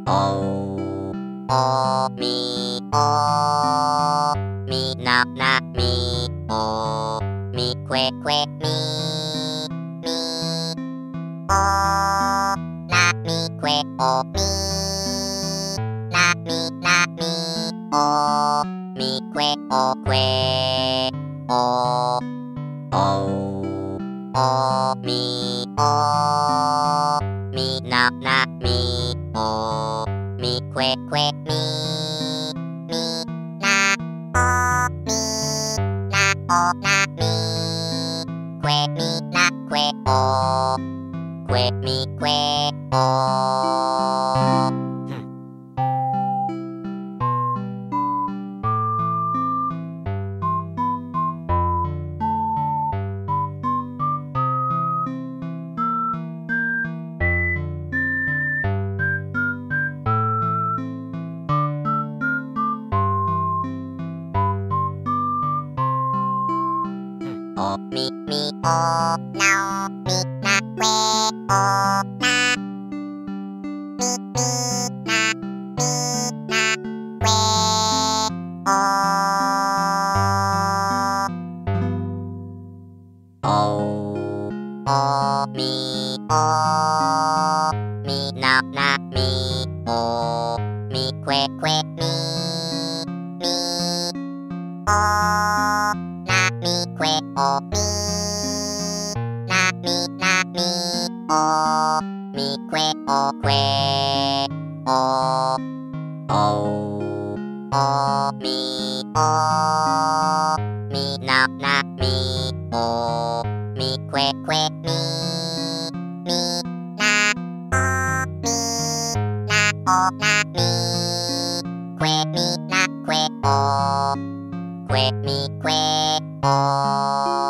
โอมีโอมีนานามีโอมีเควเควมีโอนามีเควโอมีนามีโอมีเควโอเควโอโอโอมีโอมีนานามีโอมีเควเควมีนาโอมีนาโอนามีเควมีนาเควโอเควมีเควโอโอมีโอนามีนาเควโอนามีนาเควโอโอโอมีโอมีนามีโอมีเควเควมีโอนามีเควโอมีนามีโอมีเควโอเควโอโอโอมีโอมีนามีโอมีเควเควมีนาโอมีนาโอนามีเควมีนาเควโอเควมีเควโอ